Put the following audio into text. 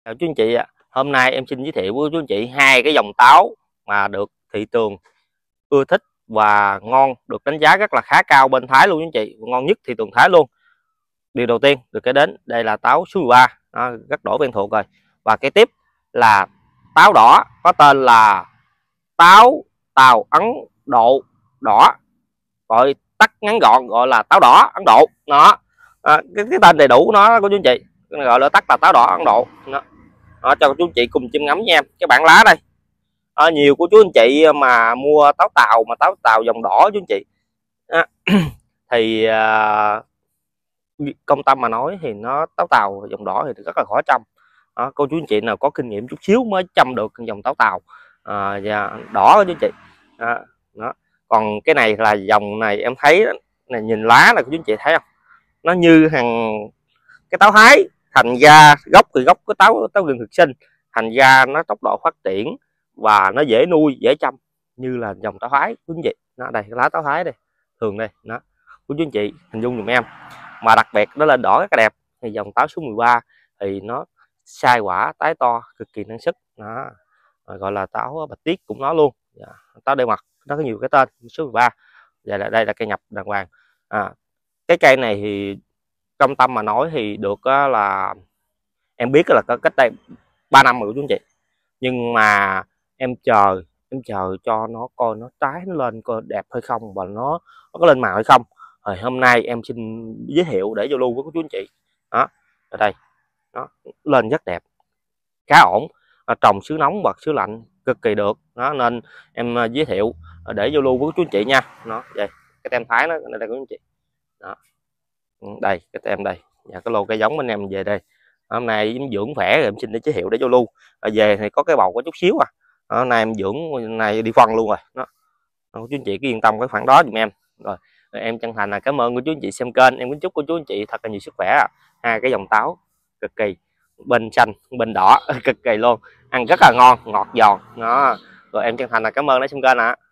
Chào chú anh chị ạ. Hôm nay em xin giới thiệu với chú anh chị hai cái dòng táo mà được thị trường ưa thích và ngon, được đánh giá rất là khá cao bên Thái luôn chú anh chị, ngon nhất thị trường Thái luôn. Điều đầu tiên được kể đến đây là táo số 13, rất đổ quen thuộc rồi. Và cái tiếp là táo đỏ có tên là táo Tàu Ấn Độ đỏ, gọi tắt ngắn gọn gọi là táo đỏ Ấn Độ. Đó, cái tên đầy đủ của nó của chú anh chị gọi là tắt là táo đỏ Ấn Độ. Đó, cho chú anh chị cùng chiêm ngắm nha em. Cái bản lá đây, nhiều của chú anh chị mà mua táo tàu mà táo tàu dòng đỏ chú anh chị thì công tâm mà nói thì nó táo tàu dòng đỏ thì rất là khó chăm. Đó, cô chú anh chị nào có kinh nghiệm chút xíu mới chăm được dòng táo tàu và đỏ chú anh chị. Đó. Còn cái này là dòng này em thấy này, nhìn lá là cô chú anh chị thấy không, nó như hàng cái táo Thái, thành ra gốc thì gốc cái táo rừng thực sinh, thành ra nó tốc độ phát triển và nó dễ nuôi dễ chăm như là dòng táo Thái quý anh chị. Nó đây, cái lá táo Thái đây thường đây, nó của chú anh chị hình dung dùm em. Mà đặc biệt nó lên đỏ rất là đẹp. Thì dòng táo số 13 thì nó sai quả tái to, cực kỳ năng suất. Đó, gọi là táo bạch tuyết cũng nó luôn. Táo đeo mặt nó có nhiều cái tên số 13. Và đây là cây nhập đàng hoàng. Cái cây này thì trong tâm mà nói thì được là em biết là cách đây 3 năm rồi chú anh chị, nhưng mà em chờ cho nó coi nó trái nó lên coi đẹp hay không và nó có lên màu hay không. Rồi hôm nay em xin giới thiệu để giao lưu với chú anh chị. Đó, ở đây nó lên rất đẹp, khá ổn, trồng xứ nóng hoặc xứ lạnh cực kỳ được. Đó nên em giới thiệu để giao lưu với chú anh chị nha. Nó đây cái tem Thái nó đây của anh chị. Đó, đây cái tem đây và cái lô cây giống anh em về đây. Hôm nay dưỡng khỏe rồi em xin để giới thiệu để giao lưu. Về thì có cái bầu có chút xíu hôm nay em dưỡng này đi phân luôn rồi. Đó, chú anh chị cứ yên tâm cái khoản đó giùm em. Rồi em chân thành là cảm ơn của chú anh chị xem kênh. Em kính chúc của chú anh chị thật là nhiều sức khỏe. Hai cái dòng táo cực kỳ, bên xanh bên đỏ cực kỳ luôn, ăn rất là ngon, ngọt giòn. Đó, rồi em chân thành là cảm ơn đã xem kênh ạ.